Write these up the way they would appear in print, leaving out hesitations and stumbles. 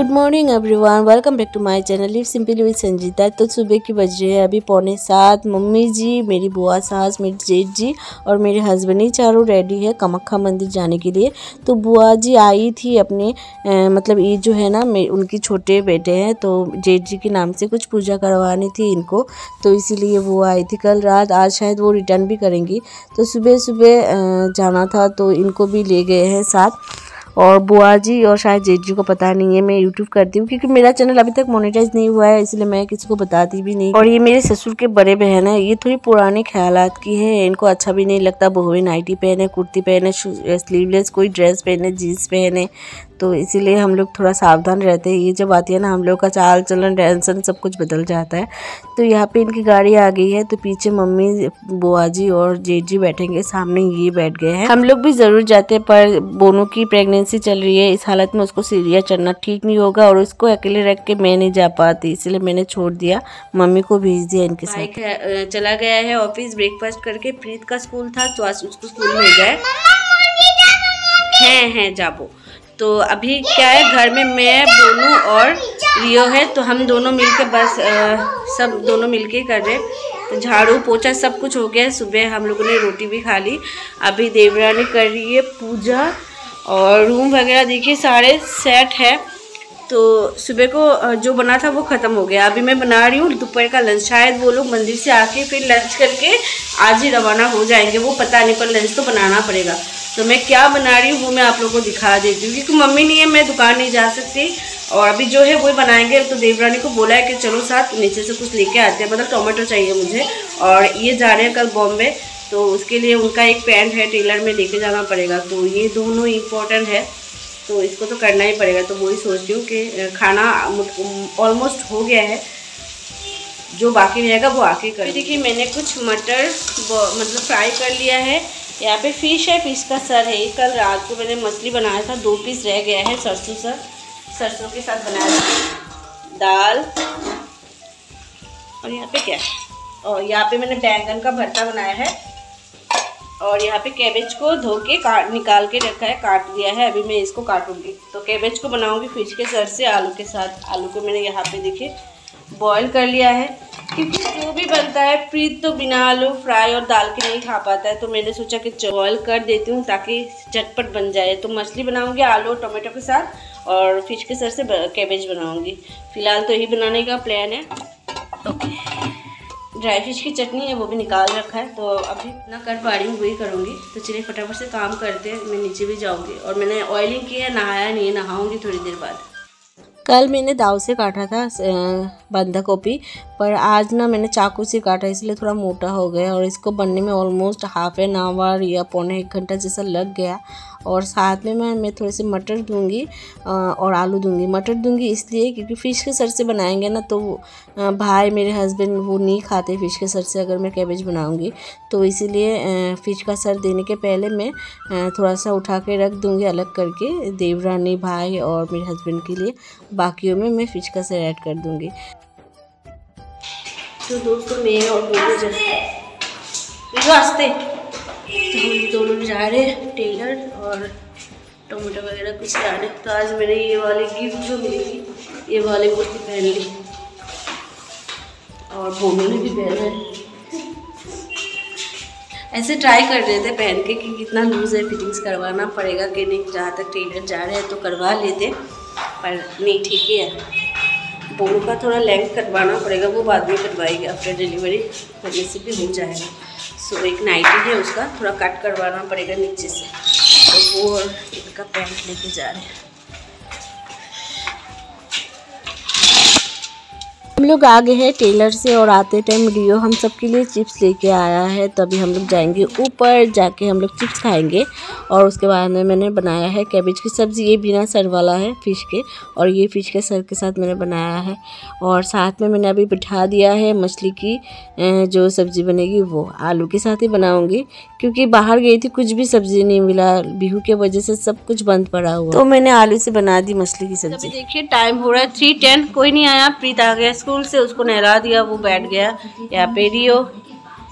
Good morning everyone, welcome back to my channel live simply with Sanjeeta. तो सुबह की बज रही है अभी 6:45। मम्मी जी, मेरी बुआ सास, मेरी जेठ जी और मेरे हस्बैंड ही चारों रेडी है कामाख्या मंदिर जाने के लिए। तो बुआ जी आई थी अपने मतलब ये जो है ना उनकी छोटे बेटे हैं, तो जेठ जी के नाम से कुछ पूजा करवानी थी इनको, तो इसीलिए वो आई थी कल रात। आज शायद वो रिटर्न भी करेंगी, तो सुबह सुबह जाना था तो इनको भी ले गए हैं साथ। और बुआ जी और शायद जेठ जी को पता नहीं है मैं यूट्यूब करती हूँ, क्योंकि मेरा चैनल अभी तक मोनेटाइज नहीं हुआ है, इसलिए मैं किसी को बताती भी नहीं। और ये मेरे ससुर के बड़े बहन है, ये थोड़ी पुराने ख्यालात की है, इनको अच्छा भी नहीं लगता बहुएं नाइटी पहने, कुर्ती पहने, स्लीवलेस कोई ड्रेस पहने, जीन्स पहने, तो इसीलिए हम लोग थोड़ा सावधान रहते हैं। ये जब आती है ना हम लोग का चाल चलन रहन सहन सब कुछ बदल जाता है। तो यहाँ पे इनकी गाड़ी आ गई है, तो पीछे मम्मी बुआ जी और जेठ जी बैठेंगे, सामने ये बैठ गए हैं। हम लोग भी ज़रूर जाते हैं, पर बोनू की प्रेगनेंसी चल रही है, इस हालत में उसको सीढ़ियाँ चढ़ना ठीक नहीं होगा और उसको अकेले रख के मैं नहीं जा पाती, इसलिए मैंने छोड़ दिया, मम्मी को भेज दिया इनके साथ। चला गया है ऑफिस ब्रेकफास्ट करके। प्रीत का स्कूल था तो आज उसको स्कूल में गए हैं जाबो। तो अभी क्या है, घर में मैं, बोनू और रियो है, तो हम दोनों मिलके बस सब दोनों मिलके कर रहे। तो झाड़ू पोछा सब कुछ हो गया है। सुबह हम लोगों ने रोटी भी खा ली। अभी देवरानी कर रही है पूजा और रूम वगैरह देखिए सारे सेट है। तो सुबह को जो बना था वो ख़त्म हो गया। अभी मैं बना रही हूँ दोपहर का लंच। शायद वो लोग मंदिर से आके फिर लंच करके आज ही रवाना हो जाएंगे, वो पता नहीं, पर लंच तो बनाना पड़ेगा। तो मैं क्या बना रही हूँ वो मैं आप लोगों को दिखा देती हूँ, क्योंकि मम्मी नहीं है, मैं दुकान नहीं जा सकती और अभी जो है वही बनाएंगे। तो देवरानी को बोला है कि चलो साथ नीचे से कुछ लेके आते हैं, मतलब टोमेटो चाहिए मुझे, और ये जा रहे हैं कल बॉम्बे, तो उसके लिए उनका एक पैंट है टेलर में लेके जाना पड़ेगा। तो ये दोनों इम्पोर्टेंट है, तो इसको तो करना ही पड़ेगा। तो वही सोच रही हूँ कि खाना ऑलमोस्ट हो गया है, जो बाकी रहेगा वो आके कर। देखिए मैंने कुछ मटर मतलब फ्राई कर लिया है। यहाँ पे फ़िश है, फ़िश का सर है। कल रात को मैंने मछली बनाया था, 2 पीस रह गया है, सरसों के साथ बनाया था दाल। और यहाँ पे क्या है, और यहाँ पे मैंने बैंगन का भरता बनाया है, और यहाँ पे कैबेज को धो के निकाल के रखा है, काट दिया है, अभी मैं इसको काटूंगी। तो कैबेज को बनाऊंगी फिश के सर से आलू के साथ। आलू को मैंने यहाँ पे देखिए बॉईल कर लिया है, क्योंकि जो भी बनता है प्रीत तो बिना आलू फ्राई और दाल के नहीं खा पाता है, तो मैंने सोचा कि बॉईल कर देती हूँ ताकि झटपट बन जाए। तो मछली बनाऊंगी आलू और टमाटो के साथ, और फिश के सर से कैबेज बनाऊंगी। फिलहाल तो यही बनाने का प्लान है। ओके, ड्राई फिश की चटनी है वो भी निकाल रखा है, तो अभी ना कर पा रही हूँ वही करूँगी। तो चलिए फटाफट से काम करते हैं, मैं नीचे भी जाऊँगी। और मैंने ऑयलिंग की है, नहाया नहीं है, नहाऊँगी थोड़ी देर बाद। कल मैंने दाव से काटा था बंधा गोभी, पर आज ना मैंने चाकू से काटा, इसलिए थोड़ा मोटा हो गया और इसको बनने में ऑलमोस्ट हाफ एन आवर या पौने 1 घंटा जैसा लग गया। और साथ में मैं थोड़े से मटर दूंगी और आलू दूंगी। मटर दूंगी इसलिए क्योंकि फ़िश के सर से बनाएंगे ना, तो भाई मेरे हस्बैंड वो नहीं खाते फ़िश के सर से अगर मैं कैबेज बनाऊंगी, तो इसीलिए फ़िश का सर देने के पहले मैं थोड़ा सा उठा के रख दूंगी अलग करके, देवरानी, भाई और मेरे हस्बैंड के लिए। बाकियों में मैं फ़िश का सर ऐड कर दूंगी। तो दोस्तों मैं और दोनों वास्ते तो हम दोनों जा रहे हैं टेलर और टमाटो वगैरह कुछ ला रहे। तो आज मैंने ये वाली गिफ्ट जो मिली थी, ये वाली कुर्ती पहन ली, और बोनू ने भी पहना है। ऐसे ट्राई कर रहे थे पहन के कि कितना लूज़ है, फिटिंग्स करवाना पड़ेगा कि नहीं। जहाँ तक टेलर जा रहे हैं तो करवा लेते, पर नहीं ठीक है। बोनू का थोड़ा लेंथ कटवाना पड़ेगा, वो बाद में कटवाएगी, आफ्टर डिलीवरी करने से भी हो जाएगा। सो एक नाइटी है उसका थोड़ा कट करवाना पड़ेगा नीचे से, तो वो इनका पैंट लेके जा रहे हैं। हम लोग आ गए हैं टेलर से, और आते टाइम रियो हम सब के लिए चिप्स लेके आया है। तो अभी हम लोग जाएंगे ऊपर, जाके हम लोग चिप्स खाएंगे। और उसके बाद में मैंने बनाया है कैबेज की सब्ज़ी, ये बिना सर वाला है फ़िश के, और ये फ़िश के सर के साथ मैंने बनाया है। और साथ में मैंने अभी बिठा दिया है मछली की जो सब्ज़ी बनेगी वो आलू के साथ ही बनाऊँगी, क्योंकि बाहर गई थी कुछ भी सब्ज़ी नहीं मिला, बिहू के वजह से सब कुछ बंद पड़ा हुआ, तो मैंने आलू से बना दी मछली की सब्ज़ी। देखिए टाइम हो रहा है 3:10, कोई नहीं आया। प्रीत आ गया स्कूल से, उसको नहला दिया, वो बैठ गया। यहाँ पे रियो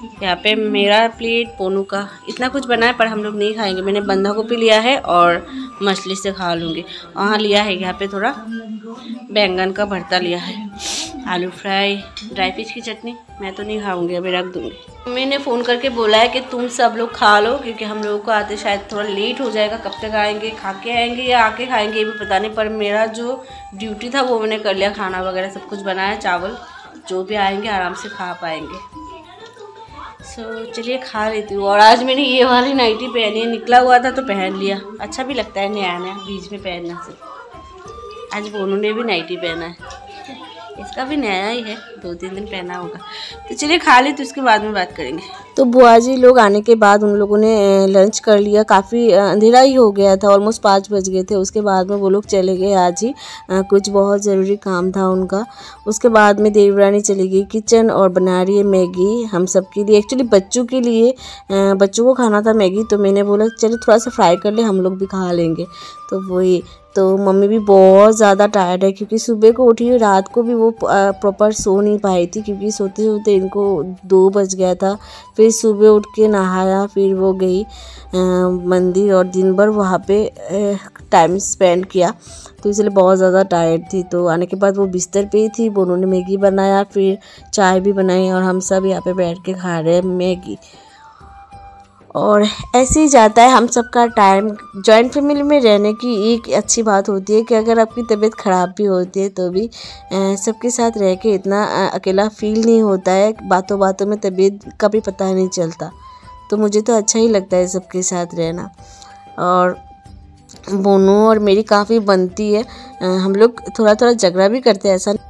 यहाँ पे मेरा प्लेट, पोनू का, इतना कुछ बना है पर हम लोग नहीं खाएंगे। मैंने बंधा गोभी लिया है और मछली से खा लूँगी। वहाँ लिया है यहाँ पे थोड़ा बैंगन का भरता लिया है, आलू फ्राई, ड्राई फिश की चटनी। मैं तो नहीं खाऊंगी, अभी रख दूँगी। मम्मी ने फ़ोन करके बोला है कि तुम सब लोग खा लो, क्योंकि हम लोगों को आते शायद थोड़ा लेट हो जाएगा। कब तक आएंगे, खा के आएंगे या आके खाएंगे ये भी पता नहीं, पर मेरा जो ड्यूटी था वो मैंने कर लिया। खाना वगैरह सब कुछ बनाया, चावल, जो भी आएंगे आराम से खा पाएंगे। चलिए खा लेती हूँ। और आज मैंने ये वाली नाइटी पहनी है, निकला हुआ था तो पहन लिया। अच्छा भी लगता है नया नया बीच में पहनने से। आज बोनू ने भी नाइटी पहना है, इसका भी नया ही है, 2-3 दिन पहना होगा। तो चलिए खा ले, तो उसके बाद में बात करेंगे। तो बुआ जी लोग आने के बाद उन लोगों ने लंच कर लिया। काफ़ी अंधेरा ही हो गया था, ऑलमोस्ट 5 बज गए थे। उसके बाद में वो लोग चले गए आज ही, कुछ बहुत ज़रूरी काम था उनका। उसके बाद में देवरानी चली गई किचन और बना रही है मैगी हम सब के लिए। एक्चुअली बच्चों के लिए, बच्चों को खाना था मैगी, तो मैंने बोला चलो थोड़ा सा फ्राई कर ले, हम लोग भी खा लेंगे। तो वही, तो मम्मी भी बहुत ज़्यादा टायर्ड है, क्योंकि सुबह को उठी, रात को भी वो प्रॉपर सो नहीं पाई थी, क्योंकि सोते सोते इनको 2 बज गया था। फिर सुबह उठ के नहाया, फिर वो गई मंदिर और दिन भर वहाँ पे टाइम स्पेंड किया, तो इसलिए बहुत ज़्यादा टायर्ड थी। तो आने के बाद वो बिस्तर पे ही थी। उन्होंने मैगी बनाया, फिर चाय भी बनाई और हम सब यहाँ पे बैठ के खा रहे हैं मैगी। और ऐसे ही जाता है हम सबका टाइम। जॉइंट फैमिली में रहने की एक अच्छी बात होती है कि अगर आपकी तबीयत ख़राब भी होती है तो भी सबके साथ रह के इतना अकेला फील नहीं होता है। बातों बातों में तबीयत का भी पता नहीं चलता। तो मुझे तो अच्छा ही लगता है सबके साथ रहना। और बोनू और मेरी काफ़ी बनती है, हम लोग थोड़ा थोड़ा झगड़ा भी करते हैं, ऐसा।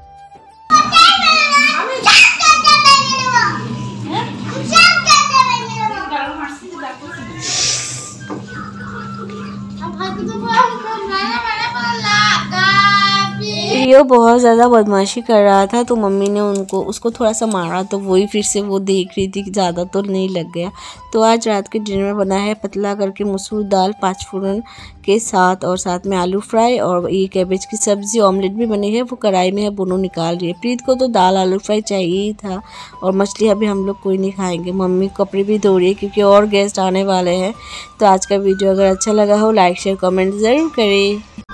रियो बहुत ज़्यादा बदमाशी कर रहा था, तो मम्मी ने उसको थोड़ा सा मारा, तो वही फिर से वो देख रही थी कि ज़्यादा तो नहीं लग गया। तो आज रात के डिनर में बना है पतला करके मसूर दाल 5 फोरन के साथ, और साथ में आलू फ्राई और ये कैबेज की सब्ज़ी। ऑमलेट भी बनी है, वो कढ़ाई में है, दोनों निकाल रही है। प्रीत को तो दाल आलू फ्राई चाहिए ही था, और मछली अभी हम लोग कोई नहीं खाएंगे। मम्मी कपड़े भी धो रही है, क्योंकि और गेस्ट आने वाले हैं। तो आज का वीडियो अगर अच्छा लगा हो, लाइक शेयर कमेंट ज़रूर करें।